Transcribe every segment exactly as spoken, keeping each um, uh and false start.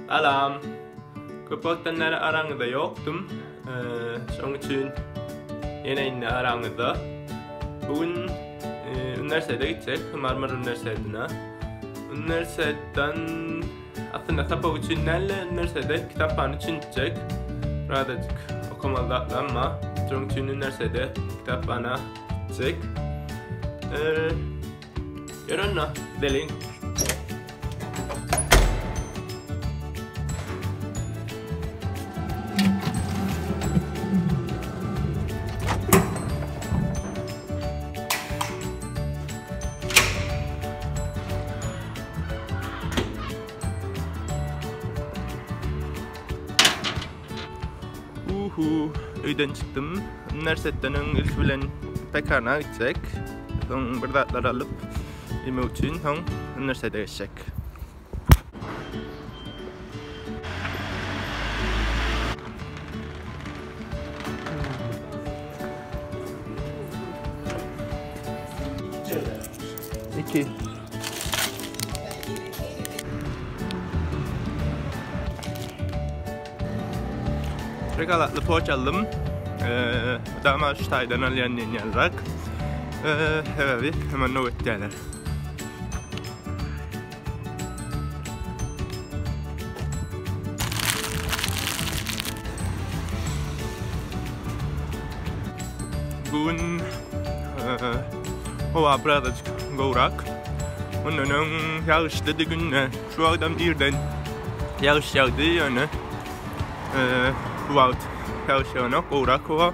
Alam. Köpektenleri arangıda yoktum. Ee, Şoň üçin ýene arangıda. Bugün e, üniversitede gidecek. Marmara Üniversitesi'ne. Üniversiteden aslında sapık için näle üniversitede kitaphan için gidecek. Radacık okumalı ama şoň üçin üniversitede kitaphana gidecek. Ee, Görünme, delin. Uhu, öýden çykdym. Üniversitedeň ilk bilen pekarna gidecek. Soň bir datlar alyp ime üçin soň üniversitede geçecek. İki. Regalatlı poğaça aldım. Ee, Dama şu taydan alyan yeniyerrak. Ee, evet, hemen ne ettiler. Bugün hava birazcık gowrak. Onun yağışlı günü şu adam birden yağış yağdı yani. Ee, bu vakit yağış yağına gowrak hava.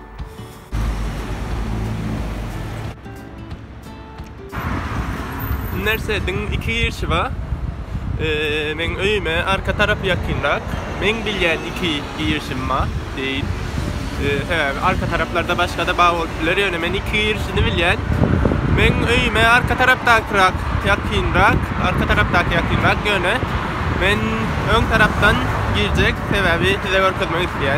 Üniversitenin iki girişi var. Ee, men öýüme arka tarafı yakındak. Men bilýän iki girişim var değil. Ee, arka taraflarda başka da bağ oldular yani men iki girişini bilýän. Men öýüme arka tarafdaky yakındak, arka tarafdaky yakındak ýöne men ön taraftan girecek sebebi size görkezmek isteyen.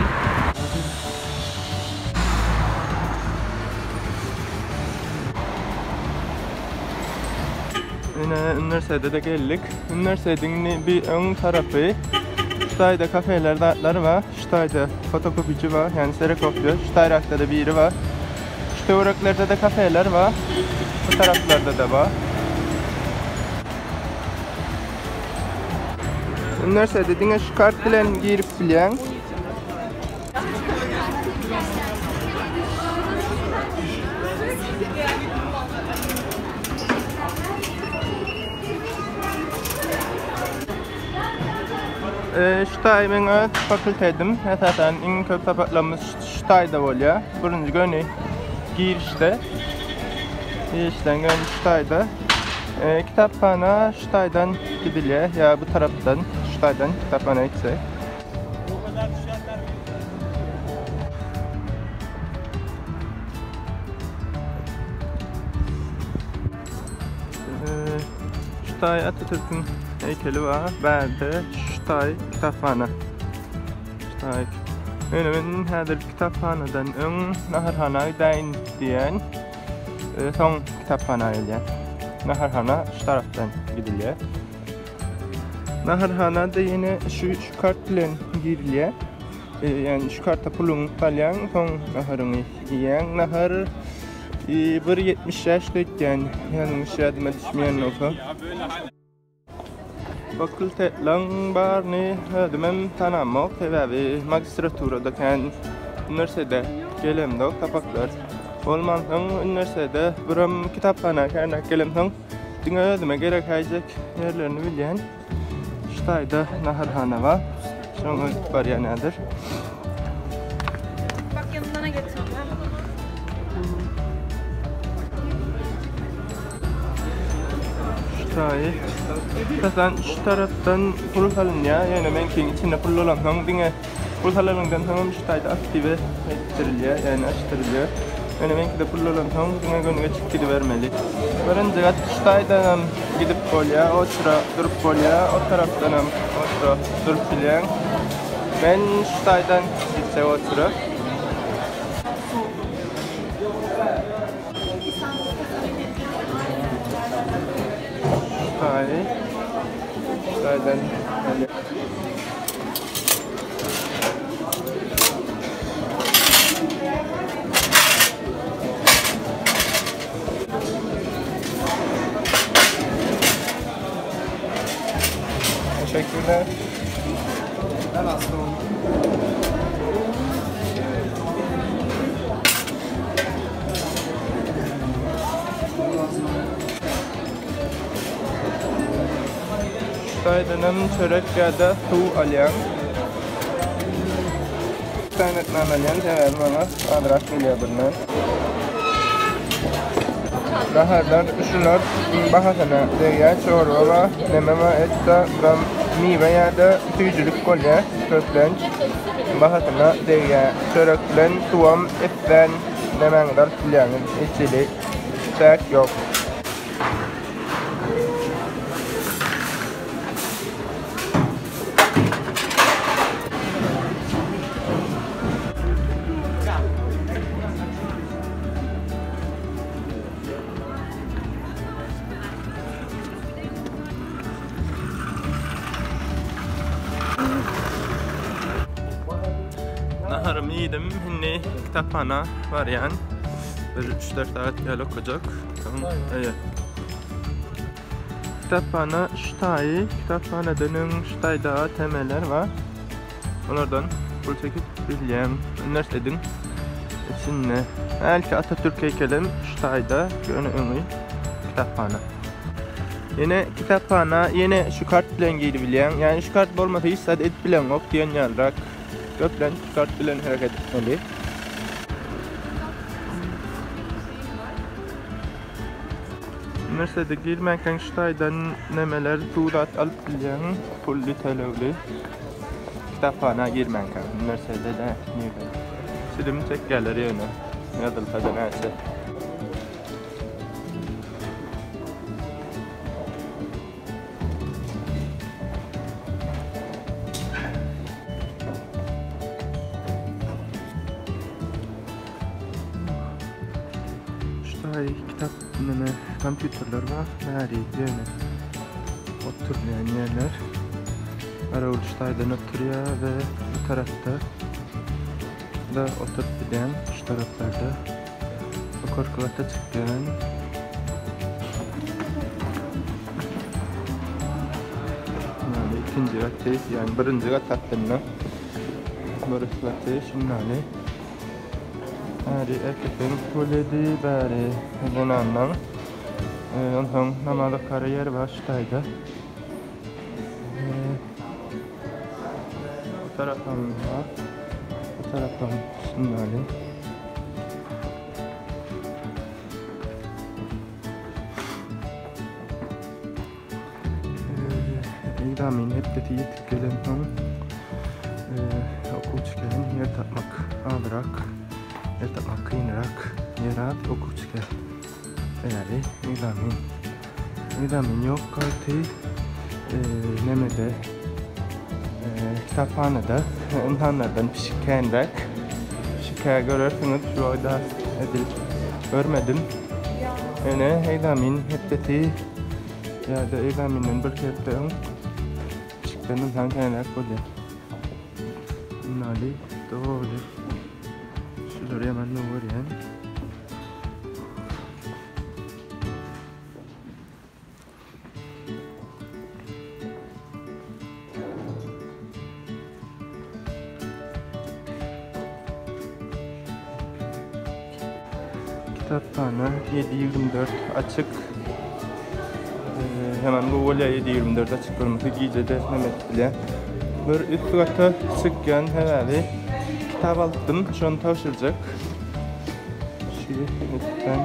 Yine üniversitede de geldik. Üniversitenin bir ön tarafı Ştayda kafeler, dağıtları var. Ştayda fotokopici var, yani stereokopya. Ştayrak'ta da biri var. Ştayrak'larda da kafeler var. Bu taraflarda da var. Üniversitede dine şu kart bilen girip bilyen. Ştay men öz fakültedim. Esasen en köp sapatlarımız Ştayda bolýar. Birinji göni girişde. Girişden göni Ştayda. E, kitaphana Ştaydan gidilýär, ya bu taraftan Ştaydan kitaphana gitsek. E, Ştay Atatürk'ün heykeli var. Berde Ştay kitaphana. Ştay. Öňe men häzir kitaphanadan öň Naharhana daýyn diýen e, soň kitaphana gelýär. Naharhana şu taraftan gidilýär. Naharhanada yine şu, şu kart bilen girilýär. E, yani şu karta pulun kalyan, soň naharyny ýeň. Nahar e, bir yetmiş ýaşda ötýän, ýalňyş ýadyma düşmeýän bolsa. Fakültetlerin barını ödümem tanımak sebebi magistraturadaken üniversitede gelemdok tapaklar. Olmanın üniversitede birim kitaphana kernak gelemdok dine ödüme gerek haycek yerlerini bilyen. Ştayda Naharhana var. Şoň barýanadyr. Bak yanına getirdim. Ştay. Tasan şu taraftan pul salınýar, ýöne men kiň içinde pul bolan soň diňe pul salynýan soň Ştayda aktive etdirilýär, ýani açdyrylýar. Ýöne menki de pul bolan soň diňe gönüge çykdy bermeli. Birinji gat Ştaydan gidip bolýar, o sıra durup bolýar, o tarafdan hem o sıra durup bilýär. Men Ştaydan gitsek o sıra. Ştay. Ştaydan Teşekkürler. Ben aslında Ştaydanam çörek yada su alyan. Kaynatman alyan sever bana. Adrak geliyor bunlar. Daharlar şular bahasına deya çorba ve nememe etta gram mive ya da tüycülük kolye köplenç bahasına deya çöreklen tuam etten nemengdar filanın içili çek yok. Naharımı yedim. Şimdi kitaphana var yani. üç dört saat gel okuyacak. Tamam. Evet. Kitaphana Ştay, kitaphanedenin Ştay'da temeller var. Onlardan bul çekip bileyim. Üniversitenin içinde. Belki Atatürk heykelim Ştay'da yönü ünlü kitaphana. Yine kitaphana, yine şu kart bilen giydi bilen. Yani şu kart olmasa hiç saat et bilen yok diyen yalrak. Köplen kart bilen hareket etmeli. Üniversitede girmekten Ştay'dan nemeler tuğdat alıp bilen pulli televli kitaphana girmekten. Üniversitede de neydi? Sidim tek gelir yönü. Yazılpada neyse. Ştay kitap neme kompüterler var. Nerede yönü oturmayan yerler. Araul Ştay'dan oturuyor ve bu tarafta da oturup giden şu taraflarda o korkulata çıkan yani ikinci katı yani birinci kat hattında birinci katı şunları hadi erkeklerin kuledi bari neden anlam ondan sonra namazda kariyer baştaydı bu taraftan var bu taraftan şunları İdamin hep de yetip gelen tam okul çıkan yer tapmak alarak yer tapmak kıyınarak yer at okul çıkan yani İdamin İdamin yok kartı nemede kitaphanede insanlardan pişikenrek pişikaya görürsünüz şu ayda edilip görmedim yani İdamin hep de ya da İdamin'in bir kepten pişiklerin sankenrek oluyor bunları doğru şuraya hemen ne var yani Kitaphane yedi yirmi dört açık. Ee, hemen Google'ya yedi yirmi dört açık olması giyce de Mehmet bile. Bir üst kata çıkken herhalde kitap aldım. Şu an tavşıracak. Şu lütfen.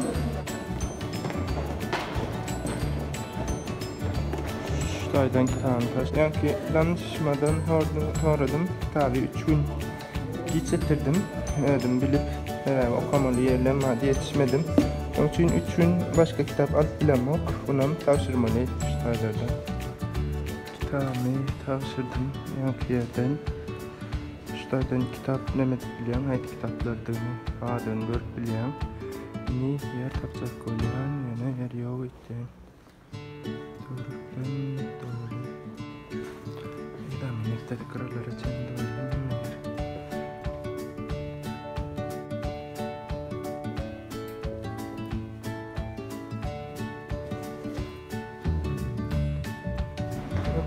Ştay'dan kitabını taşıyan ki danışmadan toradım. Kitabı üç gün geçirdim. Ödüm bilip herhalde okumalı yerlem hadi yetişmedim. Onun için üç gün başka kitap alıp bilemok. Bunam tavşırmalı Ştay'lardan. Kitabımı tavşırdım yok yerden. Ştay'dan kitap nemet bileyim. Haydi kitaplardığımı bazen görüp bileyim. Ni yer tapacak koyulan yana yer yok etti. Doğrudan doğru. İdam nefteri kırarlar için doğru.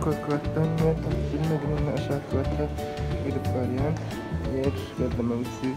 yukarı kuvvetten ve bilmedim onu aşağı kuvvetten gidip varyan yer gözleme uçuyor.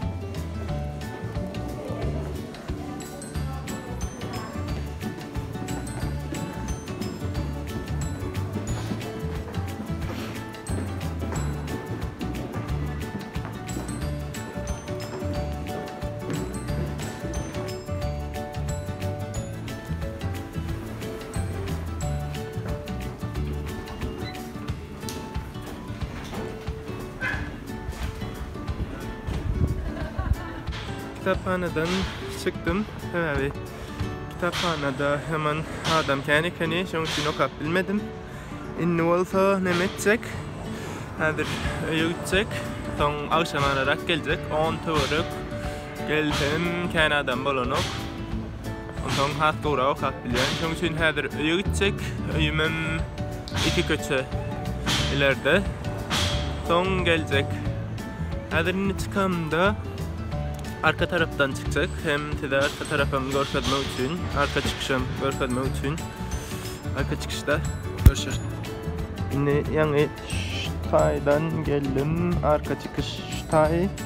Kitaphaneden çıktım ve kitaphanada hemen adam kendi kendine şunun için okuyup bilmedim. İnni olsa ne edecek? Hadir yürüyecek. Son akşam olarak gelecek. on tuvarık geldim kendi adam bolonuk. Ondan hat doğru okuyup bilen. Şunun için hadir yürüyecek. Uyumum iki köçe ileride. Son gelecek. Hadir'in çıkamda arka taraftan çıkacak. Hem de arka tarafım görkezme için, arka çıkışım görkezme için. Arka çıkışta görüşürüz. Şimdi yani Ştay'dan geldim. Arka çıkış Ştay. Ee,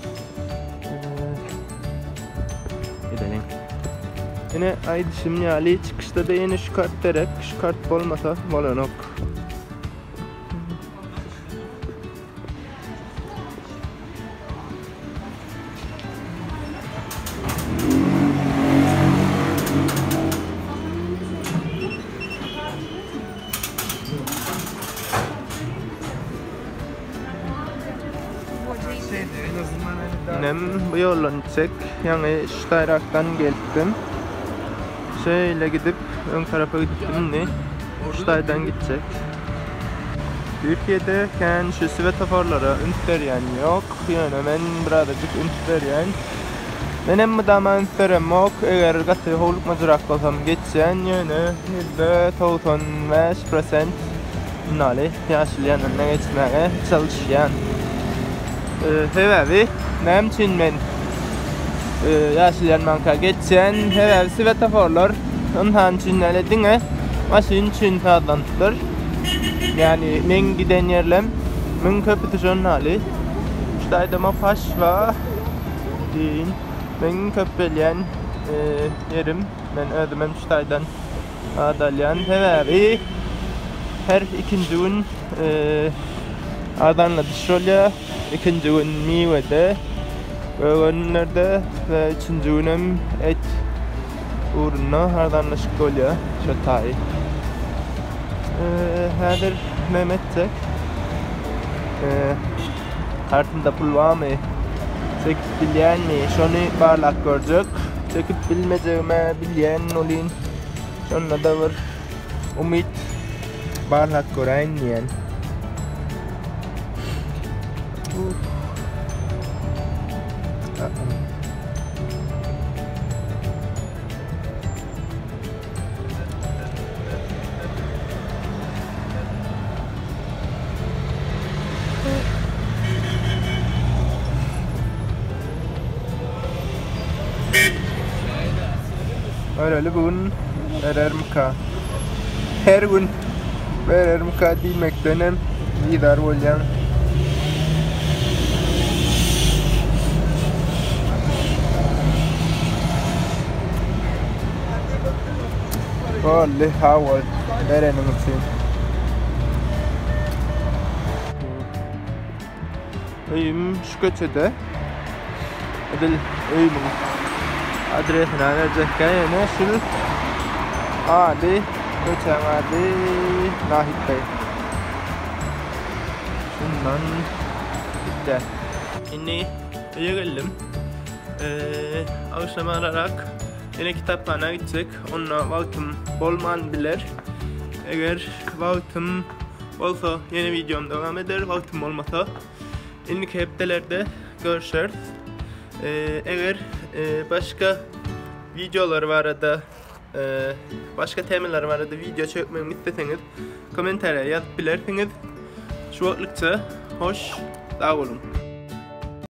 gidelim. Yine ay dışım yali çıkışta da yine şu kart derek. Şu kart olmasa bolanok. Nem bu yoldan gidecek. Yani Ştayrak'tan geldim. Şöyle gidip ön tarafa gittim ne? Ştay'dan gidecek. Türkiye'de kendi şu svetoforlara ünteryen yok. Yani ben birazcık ünteryen. Benim bu dama ünterim yok. Eğer gatı hoğluk mazurak olsam geçsen yani yüzde doksan beş prosent nali yaşlayan önüne geçmeye çalışan. Sebebi nem için ben yaşlayanmanka geçen sebebi svetoforlar ondan için öyle dine maşin için sağlantıdır. Yani men giden yerlem men köpütüşün hali Ştay'da ma faş var deyin men köpeleyen yerim men ödümem Ştay'dan adalyan sebebi her ikinci gün Adanla dışarıya ikinci gün miyvede önlerde ve üçüncü günüm et uğruna Adanla şkolya şatay. Hadir Mehmet'cek kartında pul var mı? Çekip bilen mi? Şunu barlak görecek. Çekip bilmeyeceğime bilen olin. Şunla da var umut barlak gören diyen. Öyle bugün erermka her gün erermka demektenem lidar olyan. Vallahi hava erenim için. Uyum şu köçede. Adil uyumun adresine verecekken yani şu adi köçem adi Nahit Bey. Şundan gitti. Şimdi öyle geldim. Eee akşam olarak yine kitaphaneye gidecek. Onunla vaktim bolman bilir. Eğer vaktim olsa yeni videom devam eder. Vaktim olmasa ilk haftalarda görüşürüz. Ee, eğer e, başka videolar var da e, başka temalar var da video çekmemi isteseniz komentarya yazıp bilirsiniz. Şu vakitçe hoş sağ olun.